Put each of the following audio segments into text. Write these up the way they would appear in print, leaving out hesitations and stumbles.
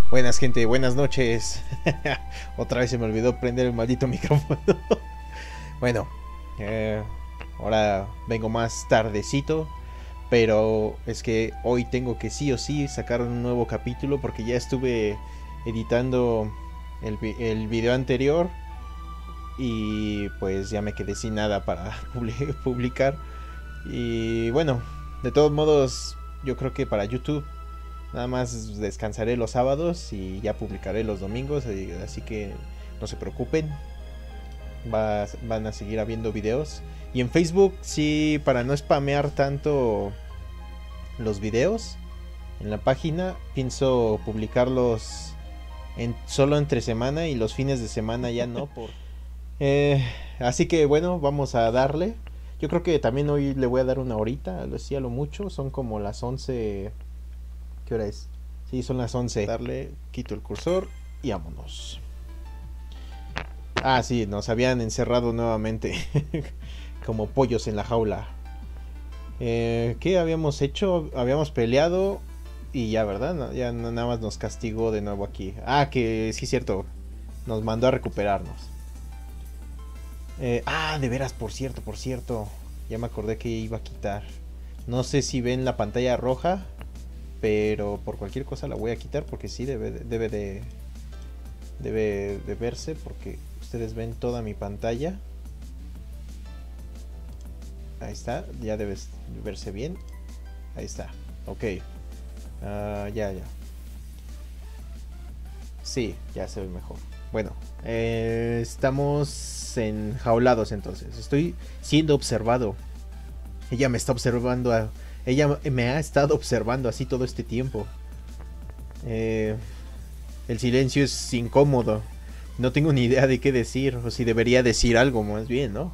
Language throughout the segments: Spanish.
Buenas gente, buenas noches. Otra vez se me olvidó prender el maldito micrófono. Bueno, eh, ahora vengo más tardecito, pero es que hoy tengo que sí o sí sacar un nuevo capítulo porque ya estuve editando el video anterior y pues ya me quedé sin nada para publicar. Y bueno, de todos modos, yo creo que para YouTube nada más descansaré los sábados y ya publicaré los domingos, así que no se preocupen. Van a seguir habiendo videos. Y en Facebook sí, para no spamear tanto los videos en la página, pienso publicarlos solo entre semana y los fines de semana ya no. Eh, Así que bueno, vamos a darle. Yo creo que también hoy le voy a dar una horita, lo decía lo mucho, son como las 11. ¿Qué hora es? Sí, son las 11. Darle, quito el cursor y vámonos. Ah, sí, nos habían encerrado nuevamente. Como pollos en la jaula. ¿Qué habíamos hecho? Habíamos peleado y ya, ¿verdad? Ya nada más nos castigó de nuevo aquí. Ah, que sí, cierto. Nos mandó a recuperarnos. De veras, por cierto. Ya me acordé que iba a quitar. No sé si ven la pantalla roja, pero por cualquier cosa la voy a quitar porque sí debe de verse, porque ustedes ven toda mi pantalla. Ahí está, ya debe verse bien. Ahí está, ok. Ya. Sí, ya se ve mejor. Bueno, estamos enjaulados entonces. Estoy siendo observado. Ella me está observando. Ella me ha estado observando así todo este tiempo. El silencio es incómodo. No tengo ni idea de qué decir. O si debería decir algo más bien, ¿no?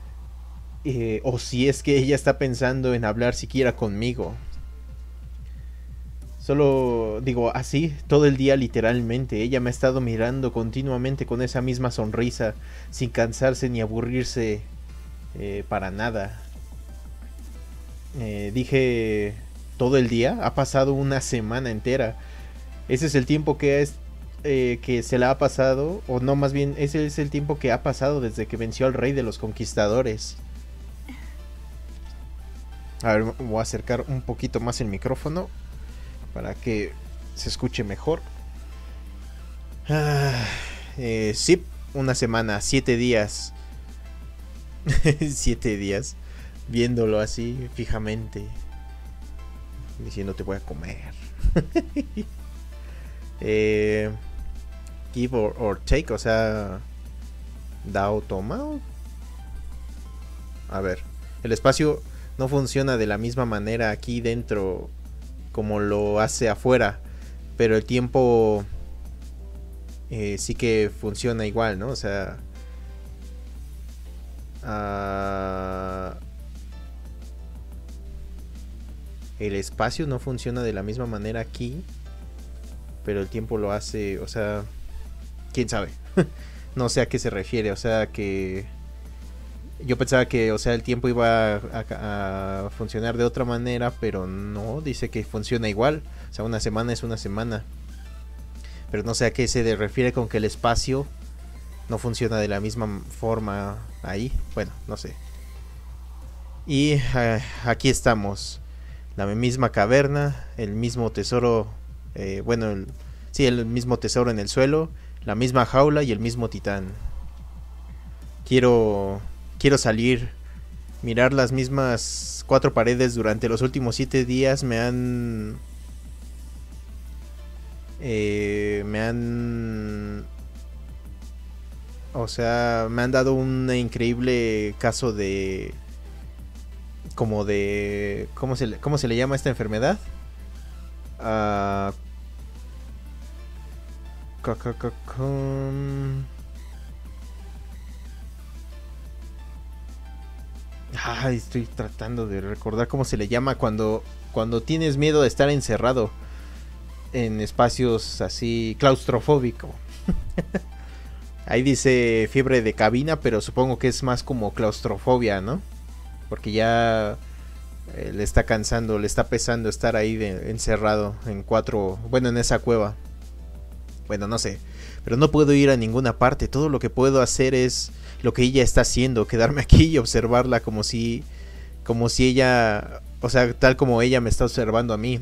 O si es que ella está pensando en hablar siquiera conmigo. Solo digo así todo el día literalmente. Ella me ha estado mirando continuamente con esa misma sonrisa, sin cansarse ni aburrirse para nada. Dije todo el día, ha pasado una semana entera. Ese es el tiempo que se la ha pasado, o no, más bien ese es el tiempo que ha pasado desde que venció al rey de los conquistadores. A ver, voy a acercar un poquito más el micrófono para que se escuche mejor. Sí, una semana, 7 días. 7 días viéndolo así fijamente, diciendo te voy a comer. Give or take, o sea, da o toma. A ver, el espacio no funciona de la misma manera aquí dentro como lo hace afuera, pero el tiempo sí que funciona igual, ¿no? O sea, el espacio no funciona de la misma manera aquí, pero el tiempo lo hace, o sea, quién sabe. No sé a qué se refiere, o sea, que yo pensaba que, o sea, el tiempo iba a funcionar de otra manera, pero no, dice que funciona igual. O sea, una semana es una semana. Pero no sé a qué se refiere con que el espacio no funciona de la misma forma ahí. Bueno, no sé. Y aquí estamos. La misma caverna, el mismo tesoro. Sí, el mismo tesoro en el suelo, la misma jaula y el mismo titán. Quiero salir, mirar las mismas 4 paredes durante los últimos 7 días. Me han o sea, me han dado un increíble caso de como de ¿cómo se le llama a esta enfermedad? Uh, Estoy tratando de recordar cómo se le llama cuando tienes miedo de estar encerrado en espacios así, claustrofóbico. Ahí dice fiebre de cabina, pero supongo que es más como claustrofobia, ¿no? Porque ya le está cansando, le está pesando estar ahí encerrado en en esa cueva. Bueno, no sé. Pero no puedo ir a ninguna parte. Todo lo que puedo hacer es lo que ella está haciendo. Quedarme aquí y observarla como si ella... O sea, tal como ella me está observando a mí.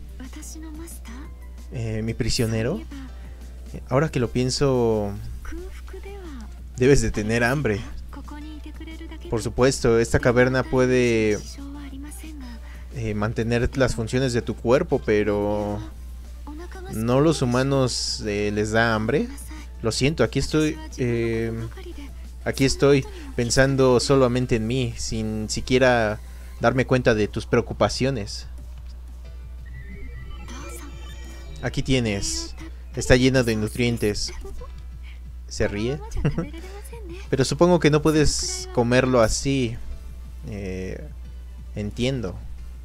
¿Mi prisionero? Ahora que lo pienso... Debes de tener hambre. Por supuesto, esta caverna puede mantener las funciones de tu cuerpo, pero ¿no los humanos les da hambre? Lo siento, aquí estoy pensando solamente en mí, sin siquiera darme cuenta de tus preocupaciones. Aquí tienes, está llena de nutrientes. ¿Se ríe? Pero supongo que no puedes comerlo así. Entiendo.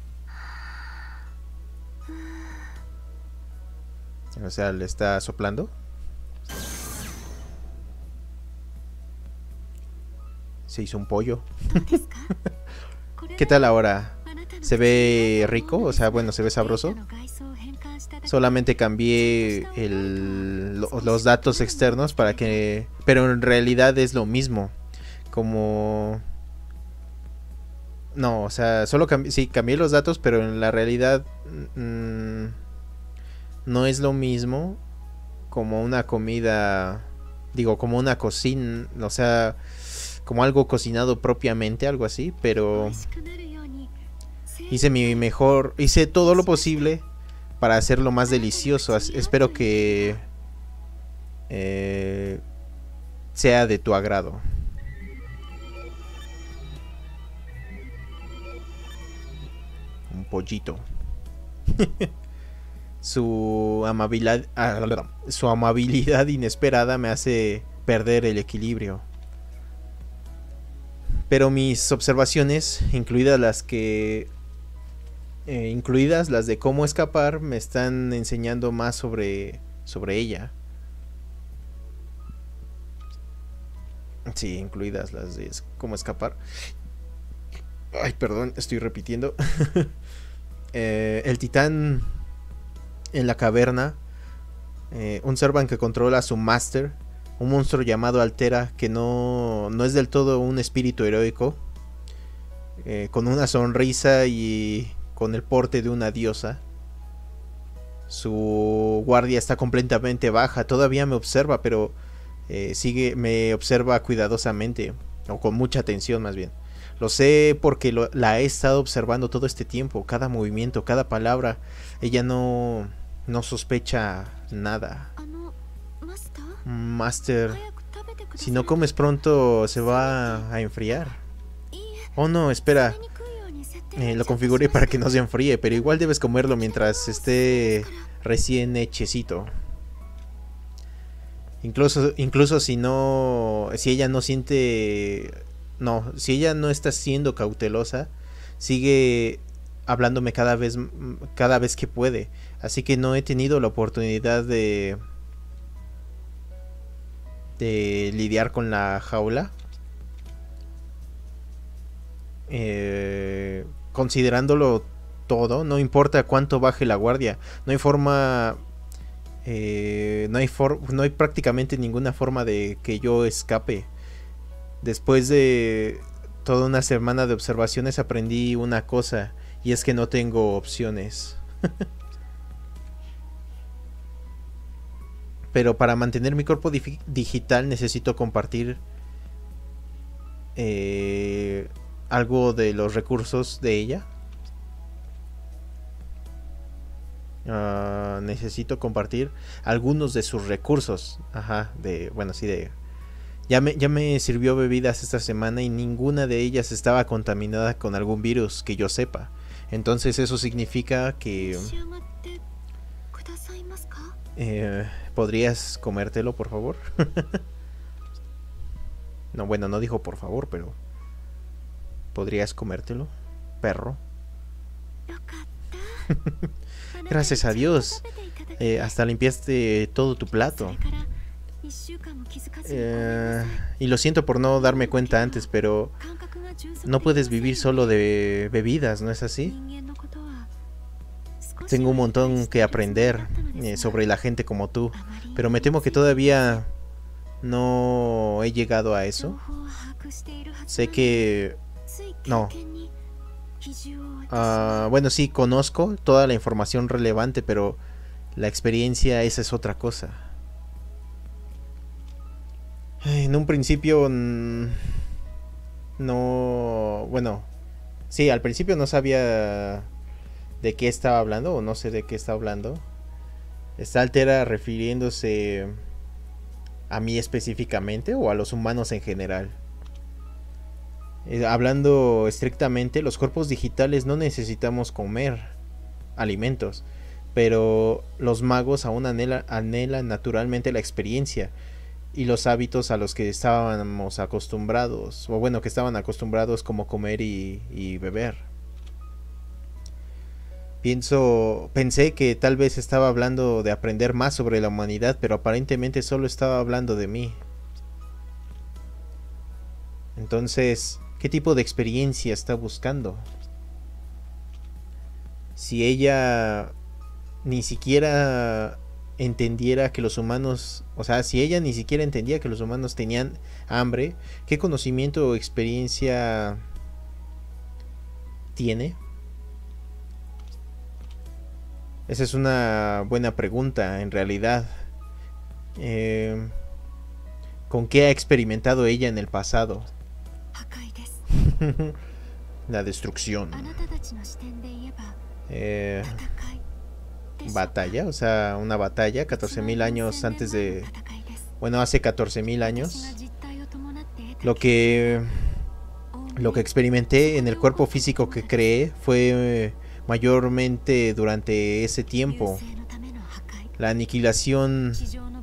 O sea, ¿le está soplando? Se hizo un pollo. ¿Qué tal ahora? ¿Se ve rico? O sea, bueno, ¿se ve sabroso? Solamente cambié los datos externos para que... Pero en realidad es lo mismo. Como... No, o sea, solo cambié los datos, pero en la realidad... no es lo mismo como una comida... Digo, como una cocina... O sea, como algo cocinado propiamente, algo así. Pero... hice mi mejor... Hice todo lo posible para hacerlo más delicioso. Espero que sea de tu agrado. Un pollito. Su amabilidad inesperada me hace perder el equilibrio. Pero mis observaciones, incluidas las de cómo escapar, me están enseñando más sobre ella. Sí, incluidas las de cómo escapar. Ay, perdón, estoy repitiendo. El titán en la caverna. Un Servant que controla a su Master. Un monstruo llamado Altera, que no es del todo un espíritu heroico. Con una sonrisa y con el porte de una diosa. Su guardia está completamente baja. Todavía me observa, pero me observa cuidadosamente. O con mucha atención, más bien. Lo sé porque la he estado observando todo este tiempo. Cada movimiento, cada palabra. Ella no sospecha nada. Master, si no comes pronto se va a enfriar. Oh no, espera. Lo configuré para que no se enfríe, pero igual debes comerlo mientras esté recién hechecito. Incluso si ella no siente... No, si ella no está siendo cautelosa, sigue hablándome cada vez que puede. Así que no he tenido la oportunidad de lidiar con la jaula. Considerándolo todo, no importa cuánto baje la guardia, no hay forma, no hay prácticamente ninguna forma de que yo escape. Después de toda una semana de observaciones aprendí una cosa, y es que no tengo opciones. Pero para mantener mi cuerpo digital necesito compartir algo de los recursos de ella. Necesito compartir algunos de sus recursos. Ajá, bueno, sí, ya me sirvió bebidas esta semana y ninguna de ellas estaba contaminada con algún virus que yo sepa. Entonces eso significa que... ¿podrías comértelo, por favor? No, bueno, no dijo por favor, pero... ¿podrías comértelo, perro? Gracias a Dios. Hasta limpiaste todo tu plato. Y lo siento por no darme cuenta antes, pero... no puedes vivir solo de bebidas, ¿no es así? Tengo un montón que aprender sobre la gente como tú, pero me temo que todavía no he llegado a eso. Sé que... no. Bueno, sí, conozco toda la información relevante, pero la experiencia, esa es otra cosa. En un principio... no... bueno, sí, al principio no sabía de qué estaba hablando, o no sé de qué está hablando. ¿Está Altera refiriéndose a mí específicamente o a los humanos en general? Hablando estrictamente, los cuerpos digitales no necesitamos comer alimentos, pero los magos aún anhelan naturalmente la experiencia y los hábitos a los que estábamos acostumbrados, o bueno, que estaban acostumbrados, como comer y beber. Pensé que tal vez estaba hablando de aprender más sobre la humanidad, pero aparentemente solo estaba hablando de mí. Entonces, ¿qué tipo de experiencia está buscando? Si ella ni siquiera entendiera que los humanos, o sea, si ella ni siquiera entendía que los humanos tenían hambre, ¿qué conocimiento o experiencia tiene? Esa es una buena pregunta, en realidad. ¿Con qué ha experimentado ella en el pasado? La destrucción. Batalla, o sea, una batalla 14.000 años antes de... bueno, hace 14.000 años. Lo que experimenté en el cuerpo físico que creé fue mayormente durante ese tiempo. La aniquilación...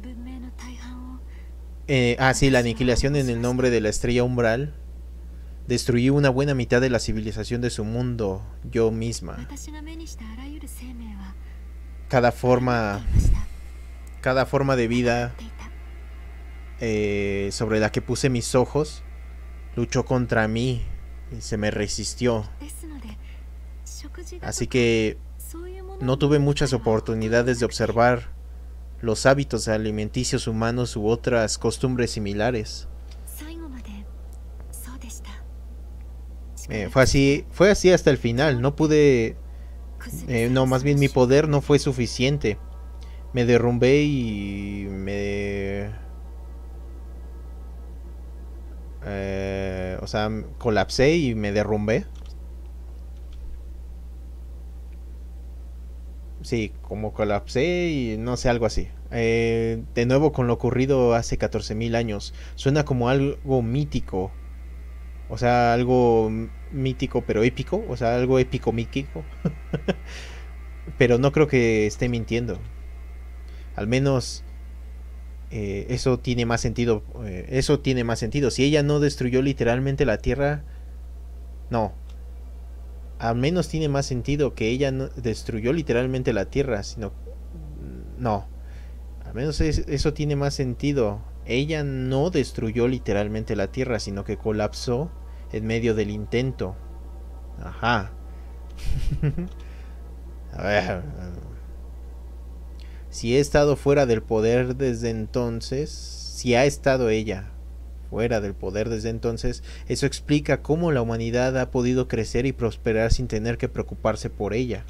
sí, la aniquilación en el nombre de la estrella umbral. Destruí una buena mitad de la civilización de su mundo, yo misma. Cada forma de vida sobre la que puse mis ojos luchó contra mí y se me resistió. Así que no tuve muchas oportunidades de observar los hábitos alimenticios humanos u otras costumbres similares. Fue así hasta el final. No pude... no, más bien mi poder no fue suficiente. Me derrumbé y o sea, colapsé y me derrumbé. Sí, como colapsé y no sé, algo así. De nuevo con lo ocurrido hace 14.000 años. Suena como algo mítico. O sea, algo mítico pero épico. O sea, algo épico mítico. Pero no creo que esté mintiendo. Al menos eso tiene más sentido. Eso tiene más sentido. Si ella no destruyó literalmente la Tierra... no. Al menos tiene más sentido que ella no destruyó literalmente la Tierra, sino... no. Al menos eso tiene más sentido. Ella no destruyó literalmente la Tierra, sino que colapsó en medio del intento. Ajá. A ver. Si he estado fuera del poder desde entonces... si ha estado ella fuera del poder desde entonces, eso explica cómo la humanidad ha podido crecer y prosperar sin tener que preocuparse por ella.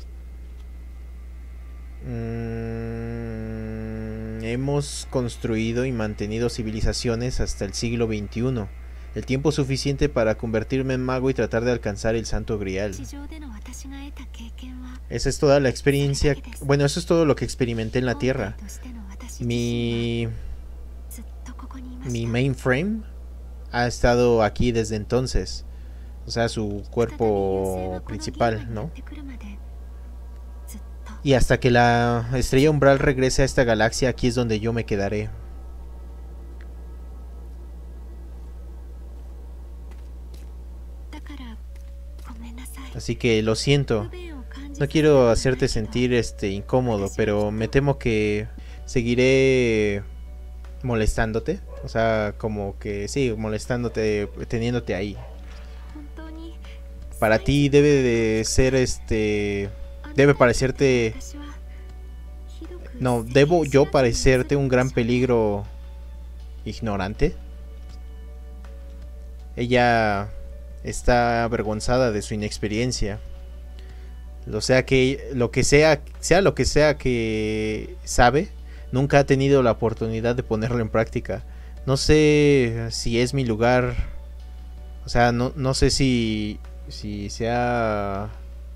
Hemos construido y mantenido civilizaciones hasta el siglo XXI, el tiempo suficiente para convertirme en mago y tratar de alcanzar el Santo Grial. Esa es toda la experiencia, bueno, eso es todo lo que experimenté en la Tierra. Mi mainframe ha estado aquí desde entonces. O sea, su cuerpo principal, ¿no? Y hasta que la estrella umbral regrese a esta galaxia, aquí es donde yo me quedaré. Así que lo siento. No quiero hacerte sentir incómodo, pero me temo que seguiré molestándote. O sea, como que sí, molestándote, teniéndote ahí. Para ti debe de ser Debe parecerte... No, ¿debo yo parecerte un gran peligro ignorante? Ella está avergonzada de su inexperiencia. Lo que sea que sabe, nunca ha tenido la oportunidad de ponerlo en práctica. No sé si es mi lugar. O sea, no sé si sea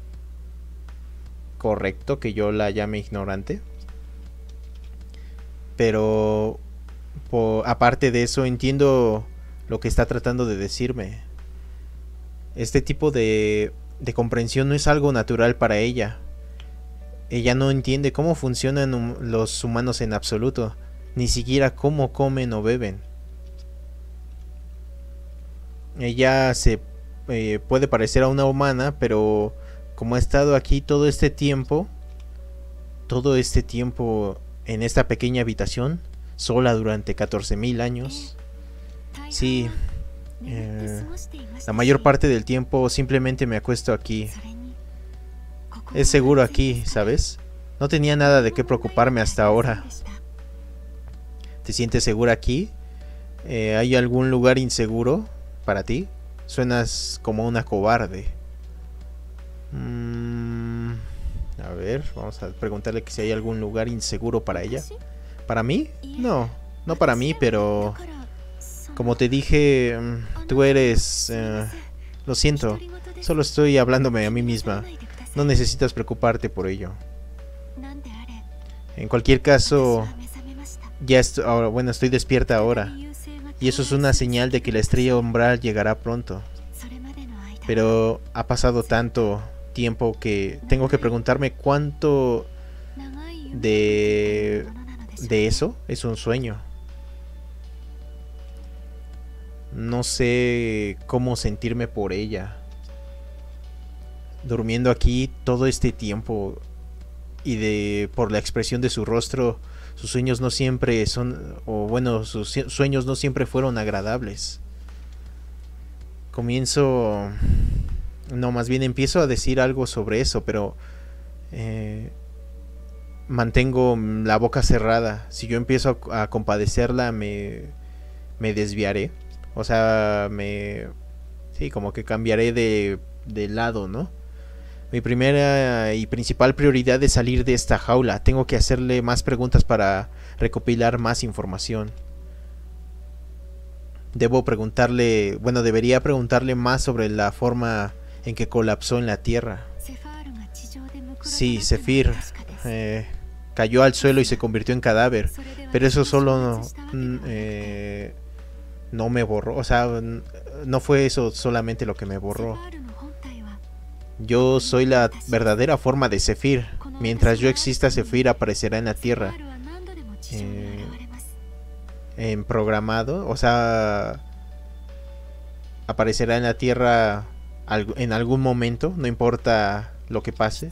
correcto que yo la llame ignorante. Pero aparte de eso, entiendo lo que está tratando de decirme. Este tipo de comprensión no es algo natural para ella. Ella no entiende cómo funcionan los humanos en absoluto, ni siquiera cómo comen o beben. Ella se puede parecer a una humana, pero como ha estado aquí todo este tiempo en esta pequeña habitación, sola durante 14.000 años, sí, la mayor parte del tiempo simplemente me acuesto aquí. Es seguro aquí, ¿sabes? No tenía nada de qué preocuparme hasta ahora. ¿Te sientes segura aquí? ¿Hay algún lugar inseguro para ti? Suenas como una cobarde. A ver, vamos a preguntarle si hay algún lugar inseguro para ella. ¿Para mí? No para mí, pero... Como te dije, tú eres... lo siento, solo estoy hablándome a mí misma. No necesitas preocuparte por ello. En cualquier caso, estoy despierta ahora. Y eso es una señal de que la estrella umbral llegará pronto. Pero ha pasado tanto tiempo que tengo que preguntarme cuánto de eso es un sueño. No sé cómo sentirme por ella. Durmiendo aquí todo este tiempo y por la expresión de su rostro, sus sueños no siempre sus sueños no siempre fueron agradables. Más bien empiezo a decir algo sobre eso, pero mantengo la boca cerrada. Si yo empiezo a compadecerla, me desviaré. O sea, sí, como que cambiaré de lado, ¿no? Mi primera y principal prioridad es salir de esta jaula. Tengo que hacerle más preguntas para recopilar más información. Debería preguntarle más sobre la forma en que colapsó en la Tierra. Sí, Zephyr cayó al suelo y se convirtió en cadáver, pero eso solo no me borró. O sea, no fue eso solamente lo que me borró. Yo soy la verdadera forma de Zephyr. Mientras yo exista, Zephyr aparecerá en la Tierra. En programado, o sea, aparecerá en la Tierra en algún momento, no importa lo que pase.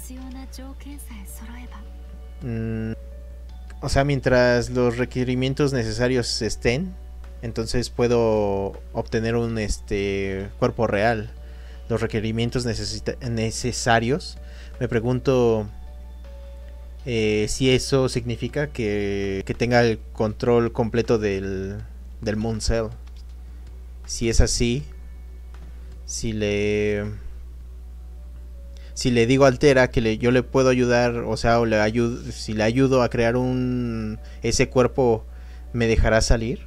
O sea, mientras los requerimientos necesarios estén, entonces puedo obtener un cuerpo real. Los requerimientos necesarios. Me pregunto si eso significa que tenga el control completo del Moon Cell. Si es así, si le digo a Altera que yo le puedo ayudar, o sea, si le ayudo a crear ese cuerpo, ¿me dejará salir?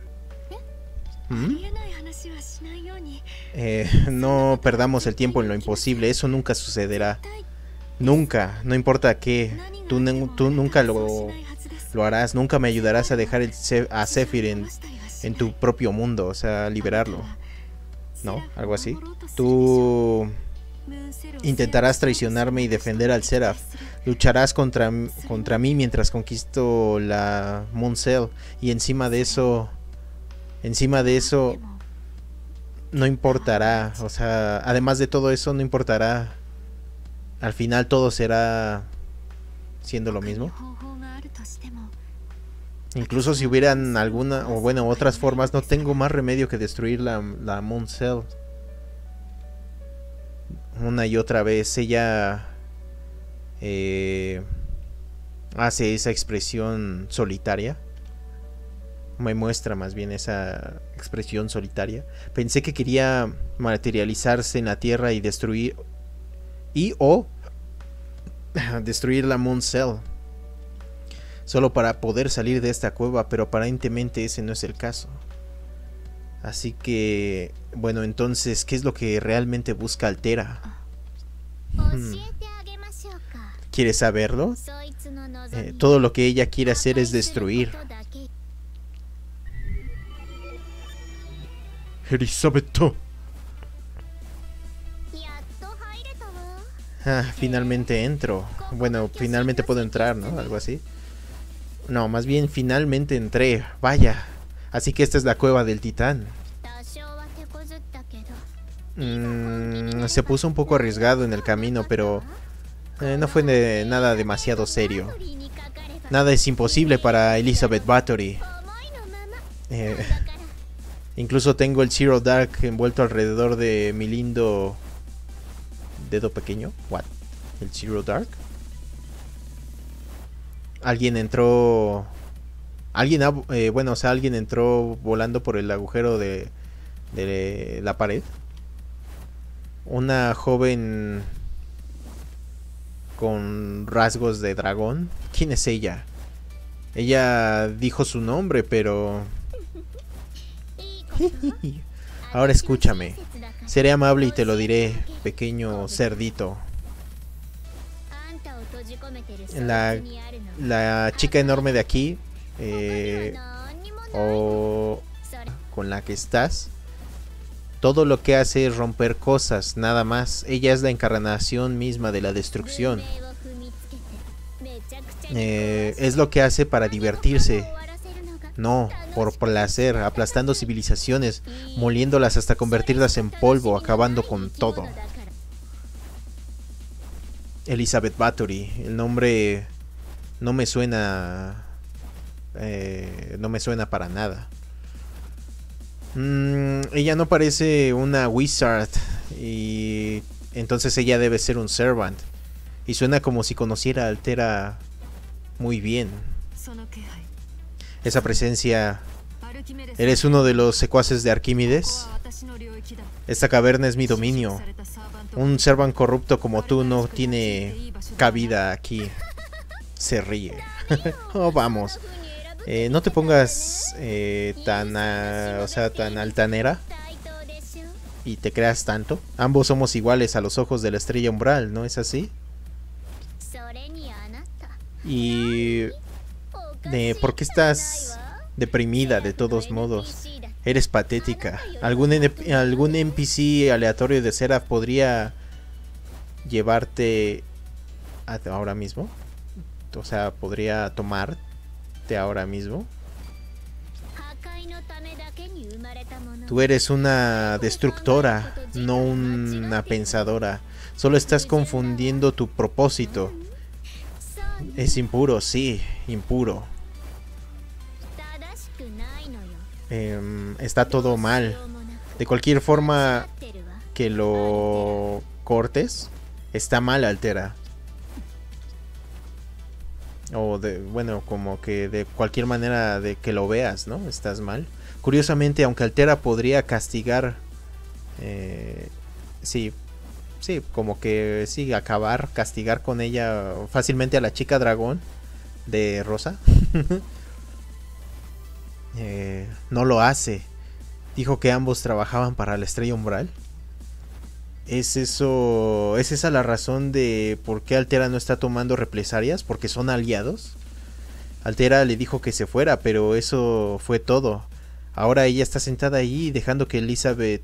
No perdamos el tiempo en lo imposible. Eso nunca sucederá. Nunca, no importa qué. Tú nunca lo harás. Nunca me ayudarás a dejar a Zephyr en tu propio mundo. O sea, liberarlo, ¿no? Algo así. Tú intentarás traicionarme y defender al Seraph. Lucharás contra mí mientras conquisto la Moon Cell. Y encima de eso no importará, o sea, además de todo eso no importará. Al final todo será siendo lo mismo. Incluso si hubieran otras formas, no tengo más remedio que destruir la Moon Cell. Una y otra vez. Ella hace esa expresión solitaria. Me muestra más bien esa expresión solitaria. Pensé que quería materializarse en la Tierra y destruir o destruir la Moon Cell, solo para poder salir de esta cueva, pero aparentemente ese no es el caso. Así que, bueno, entonces, ¿qué es lo que realmente busca Altera? ¿Quieres saberlo? Todo lo que ella quiere hacer es destruir. Elizabeth. Finalmente entro. Bueno, finalmente puedo entrar, ¿no? Algo así. No, más bien finalmente entré. Vaya. Así que esta es la cueva del titán. Se puso un poco arriesgado en el camino, pero no fue nada demasiado serio. Nada es imposible para Elizabeth Bathory. Incluso tengo el Zero Dark envuelto alrededor de mi lindo dedo pequeño. What? ¿El Zero Dark? Alguien entró. Alguien entró volando por el agujero de la pared. Una joven con rasgos de dragón. ¿Quién es ella? Ella dijo su nombre, pero... Ahora escúchame. Seré amable y te lo diré, pequeño cerdito. La chica enorme de aquí, o con la que estás, todo lo que hace es romper cosas, nada más. Ella es la encarnación misma de la destrucción. Es lo que hace para divertirse. No, por placer, aplastando civilizaciones, moliéndolas hasta convertirlas en polvo, acabando con todo. Elizabeth Bathory, el nombre no me suena, no me suena para nada. Ella no parece una wizard y entonces ella debe ser un servant. Y suena como si conociera a Altera muy bien. Esa presencia... ¿Eres uno de los secuaces de Arquímedes? Esta caverna es mi dominio. Un servant corrupto como tú no tiene cabida aquí. Se ríe. Oh, vamos. No te pongas tan altanera y te creas tanto. Ambos somos iguales a los ojos de la estrella umbral, ¿no es así? Y... ¿por qué estás deprimida de todos modos? Eres patética. ¿Algún NPC aleatorio de Seraph podría llevarte ahora mismo? O sea, ¿podría tomarte ahora mismo? Tú eres una destructora, no una pensadora. Solo estás confundiendo tu propósito. Es impuro, sí, impuro. Está todo mal. De cualquier forma que lo cortes, está mal, Altera. O bueno, como que de cualquier manera de que lo veas, ¿no? Estás mal. Curiosamente, aunque Altera podría castigar, sí, como que sí, castigar con ella fácilmente a la chica dragón de rosa. No lo hace. Dijo que ambos trabajaban para la estrella umbral. ¿Es esa la razón de por qué Altera no está tomando represalias? ¿Porque son aliados? Altera le dijo que se fuera, pero eso fue todo. Ahora ella está sentada ahí dejando que Elizabeth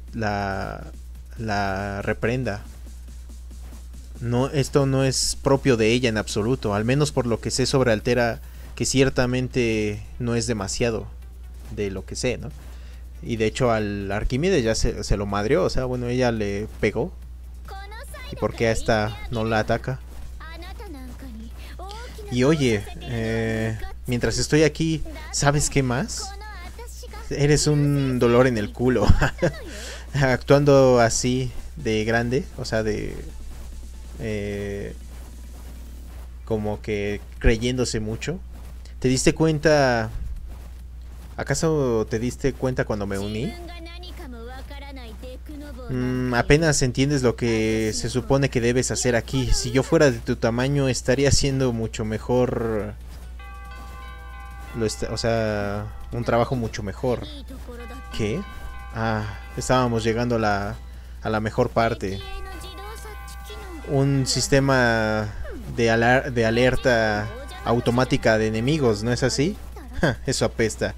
la reprenda. No, esto no es propio de ella en absoluto, al menos por lo que sé sobre Altera, que ciertamente no es demasiado de lo que sé, ¿no? Y de hecho al Arquímedes ya se lo madreó, o sea, bueno, ella le pegó. ¿Y por qué a esta no la ataca? Y oye, mientras estoy aquí, ¿sabes qué más? Eres un dolor en el culo. Actuando así de grande, o sea, como que creyéndose mucho. ¿Te diste cuenta? ¿Acaso te diste cuenta cuando me uní? Apenas entiendes lo que se supone que debes hacer aquí. Si yo fuera de tu tamaño estaría haciendo mucho mejor. O sea, un trabajo mucho mejor. ¿Qué? Estábamos llegando a la mejor parte. Un sistema de alerta automática de enemigos, ¿no es así? Eso apesta.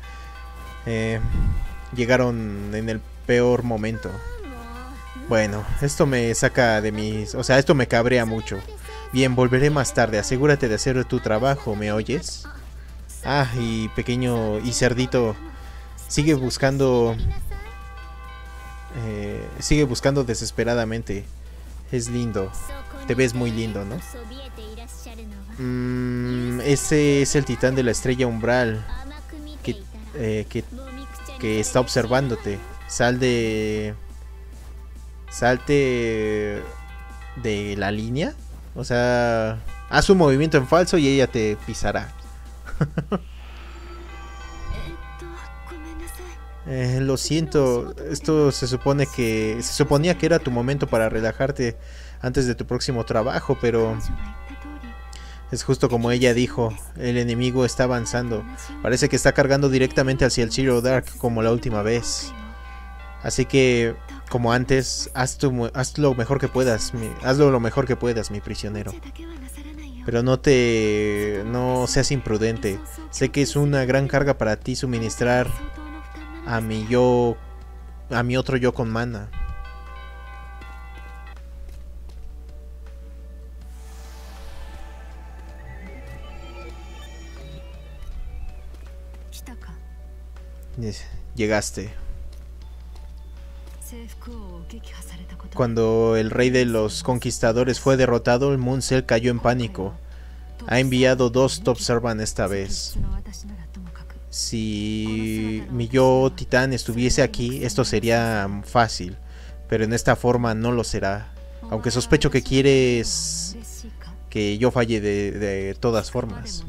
Llegaron en el peor momento. Bueno, esto me saca de mis... O sea, esto me cabrea mucho. Bien, volveré más tarde. Asegúrate de hacer tu trabajo, ¿me oyes? Y pequeño y cerdito sigue buscando... sigue buscando desesperadamente. Es lindo. Te ves muy lindo, ¿no? Ese es el titán de la estrella umbral que está observándote. Salte de la línea. O sea, haz un movimiento en falso y ella te pisará. Lo siento, esto se suponía que era tu momento para relajarte antes de tu próximo trabajo, pero es justo como ella dijo, el enemigo está avanzando. Parece que está cargando directamente hacia el Zero Dark como la última vez. Así que, como antes, haz lo mejor que puedas, hazlo lo mejor que puedas, mi prisionero. Pero no seas imprudente. Sé que es una gran carga para ti suministrar a mi otro yo con mana. Llegaste. Cuando el rey de los conquistadores fue derrotado, el Mooncell cayó en pánico. Ha enviado 2 Top Servant esta vez. Si mi yo titán estuviese aquí, esto sería fácil, pero en esta forma no lo será. Aunque sospecho que quieres que yo falle de todas formas.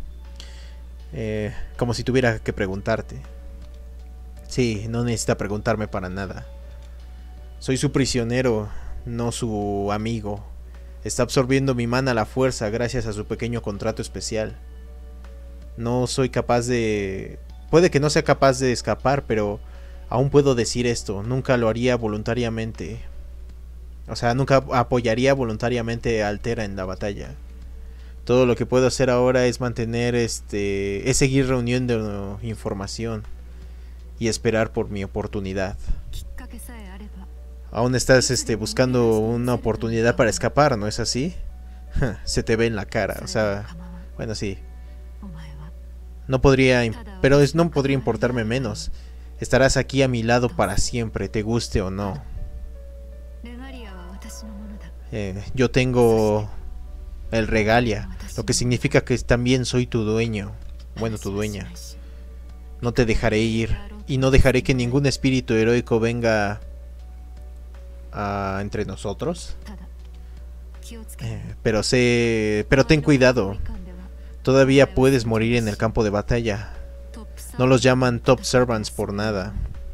Como si tuviera que preguntarte. Sí, no necesita preguntarme para nada. Soy su prisionero, no su amigo. Está absorbiendo mi mana a la fuerza gracias a su pequeño contrato especial. No soy capaz de... Puede que no sea capaz de escapar, pero aún puedo decir esto. Nunca lo haría voluntariamente. O sea, nunca apoyaría voluntariamente a Altera en la batalla. Todo lo que puedo hacer ahora es mantener es seguir reuniendo información y esperar por mi oportunidad. Aún estás buscando una oportunidad para escapar, ¿no es así? Se te ve en la cara, o sea, bueno, sí. No podría importarme menos. Estarás aquí a mi lado para siempre, te guste o no. Yo tengo el Regalia, lo que significa que también soy tu dueño. Bueno, tu dueña. No te dejaré ir y no dejaré que ningún espíritu heroico venga entre nosotros. Pero ten cuidado. Todavía puedes morir en el campo de batalla. No los llaman Top Servants por nada.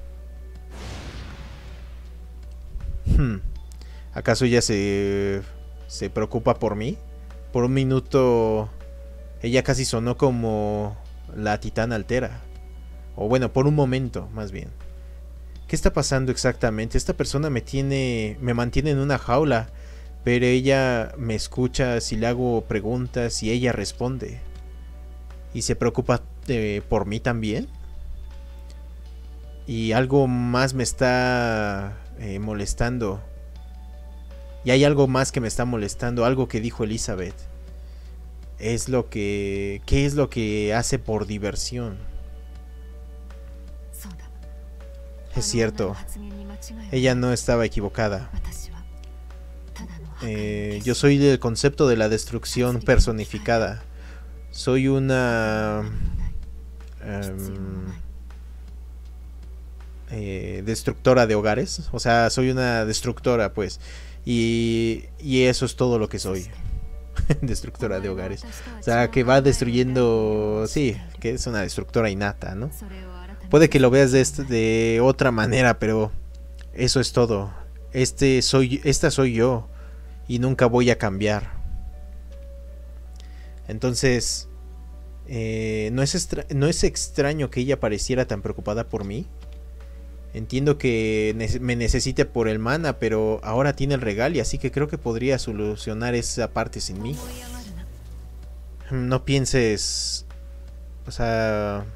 ¿Acaso ella se preocupa por mí? Por un minuto ella casi sonó como la titana Altera. O bueno, por un momento, más bien. ¿Qué está pasando exactamente? Esta persona me mantiene en una jaula, pero ella me escucha si le hago preguntas y ella responde. ¿Y se preocupa por mí también? Y algo más me está molestando. Y hay algo más que me está molestando, algo que dijo Elizabeth. ¿Qué es lo que hace por diversión? Es cierto, ella no estaba equivocada. Yo soy del concepto de la destrucción personificada. Soy una destructora de hogares. O sea, soy una destructora, pues. Y eso es todo lo que soy. Destructora de hogares. O sea, que va destruyendo... Sí, que es una destructora innata, ¿no? Puede que lo veas de otra manera, pero eso es todo. Esta soy yo y nunca voy a cambiar. Entonces, no es extraño que ella pareciera tan preocupada por mí. Entiendo que me necesite por el mana, pero ahora tiene el regal y así que creo que podría solucionar esa parte sin mí. No pienses... O sea...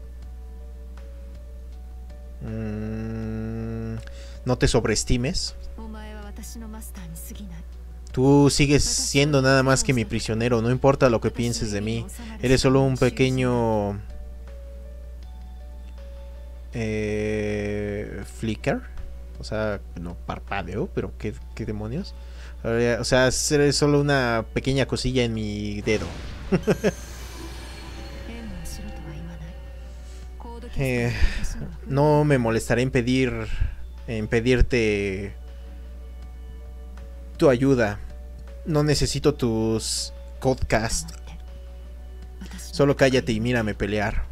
no te sobreestimes. Tú sigues siendo nada más que mi prisionero, no importa lo que pienses de mí. Eres solo un pequeño... flicker, o sea, no parpadeo, pero ¿qué demonios? O sea, es solo una pequeña cosilla en mi dedo. No me molestaré en pedirte tu ayuda. No necesito tus podcasts. Solo cállate y mírame pelear.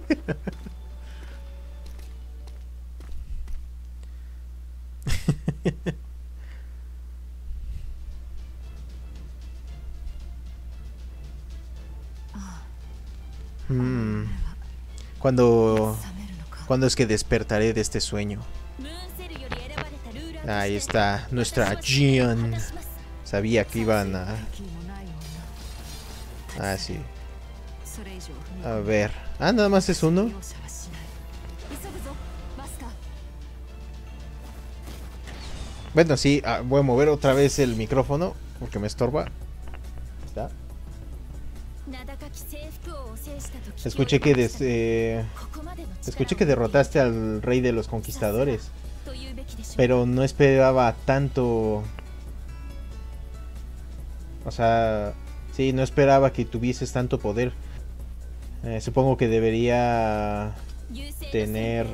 ¿Cuándo es que despertaré de este sueño? Ahí está, nuestra Jian. Sabía que iban a... Ah, sí. A ver. Ah, nada más es uno. Bueno, sí, voy a mover otra vez el micrófono porque me estorba. ¿Está? Escuché que derrotaste al rey de los conquistadores, pero no esperaba tanto. O sea, sí, no esperaba que tuvieses tanto poder. Supongo que debería tener...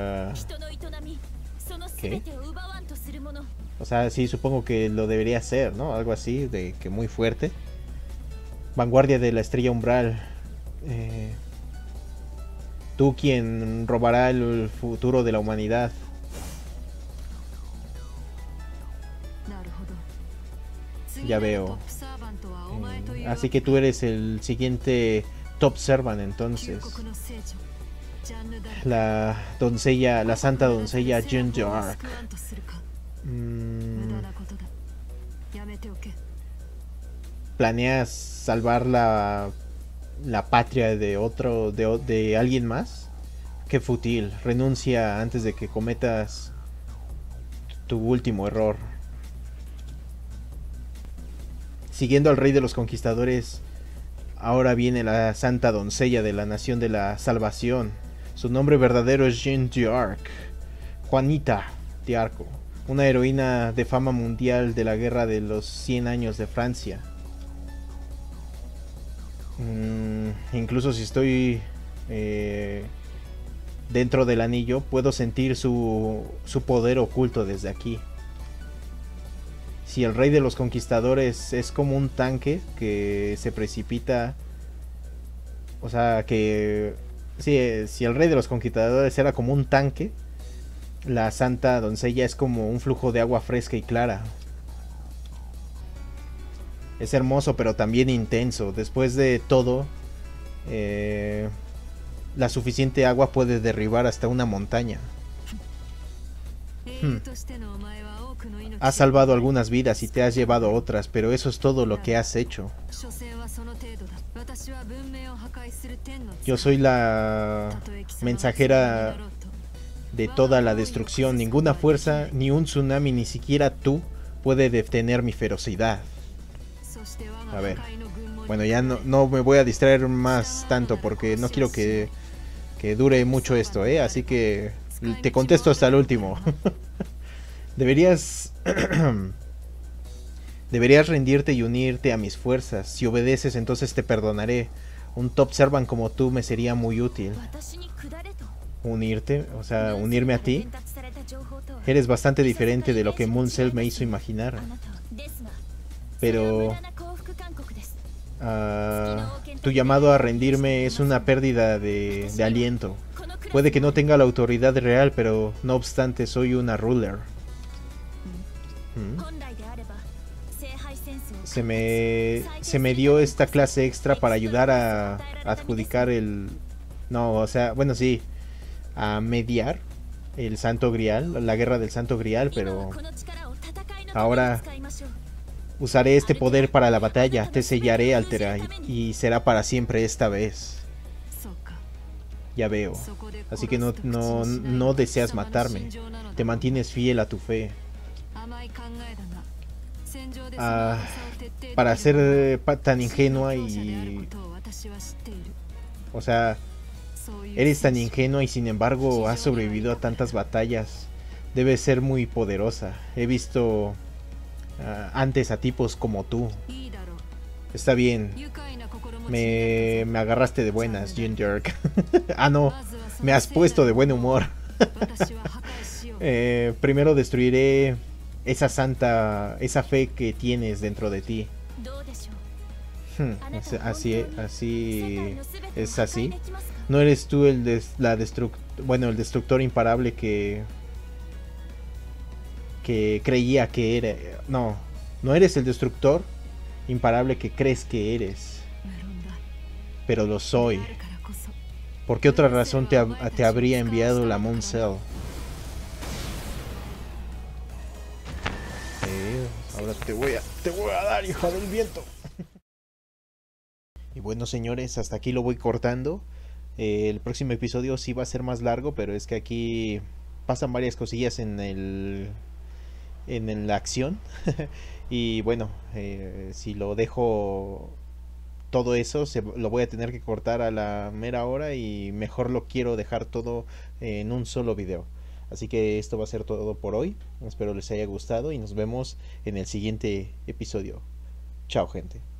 ¿qué? O sea, sí, supongo que lo debería hacer, ¿no? Algo así, de que muy fuerte. Vanguardia de la estrella umbral. Tú quien robará el futuro de la humanidad. Ya veo. Así que tú eres el siguiente Top Servant entonces. La doncella, la santa doncella Jeanne d'Arc. ¿Planeas salvar la patria de alguien más? Qué fútil. Renuncia antes de que cometas tu último error. Siguiendo al rey de los conquistadores, ahora viene la santa doncella de la nación de la salvación. Su nombre verdadero es Jeanne d'Arc, Juanita de Arco, una heroína de fama mundial de la guerra de los 100 años de Francia. Incluso si estoy dentro del anillo, puedo sentir su poder oculto desde aquí. Si el rey de los conquistadores es como un tanque que se precipita, o sea que si el rey de los conquistadores era como un tanque, la santa doncella es como un flujo de agua fresca y clara. Es hermoso pero también intenso. Después de todo, la suficiente agua puede derribar hasta una montaña. Has salvado algunas vidas y te has llevado otras, pero eso es todo lo que has hecho. Yo soy la mensajera de toda la destrucción. Ninguna fuerza, ni un tsunami, ni siquiera tú puede detener mi ferocidad. A ver, bueno, ya no me voy a distraer más tanto porque no quiero que dure mucho esto, así que te contesto hasta el último. Deberías rendirte y unirte a mis fuerzas. Si obedeces, entonces te perdonaré. Un Top Servant como tú me sería muy útil. ¿Unirte? O sea, ¿unirme a ti? Eres bastante diferente de lo que Muncell me hizo imaginar. Pero Tu llamado a rendirme es una pérdida de aliento. Puede que no tenga la autoridad real, pero no obstante soy una ruler. Se me dio esta clase extra para ayudar a adjudicar el... No, o sea, bueno, sí, a mediar el Santo Grial, la guerra del Santo Grial, pero ahora usaré este poder para la batalla. Te sellaré, Altera, y será para siempre esta vez. Ya veo. Así que no deseas matarme. Te mantienes fiel a tu fe. Para ser tan ingenua y... O sea, eres tan ingenua y sin embargo has sobrevivido a tantas batallas. Debes ser muy poderosa. He visto antes a tipos como tú. Está bien. Me agarraste de buenas, Ginger. Ah, no. Me has puesto de buen humor. Primero destruiré esa fe que tienes dentro de ti. Así es así. No eres tú el destructor imparable que creía que era. No eres el destructor imparable que crees que eres. Pero lo soy. ¿Por qué otra razón te habría enviado la Moon Cell? Ahora te voy a dar, hija del viento. Y bueno, señores, hasta aquí lo voy cortando. El próximo episodio sí va a ser más largo, pero es que aquí pasan varias cosillas en la acción. Y bueno, si lo dejo todo eso, lo voy a tener que cortar a la mera hora y mejor lo quiero dejar todo en un solo video. Así que esto va a ser todo por hoy. Espero les haya gustado y nos vemos en el siguiente episodio. Chao, gente.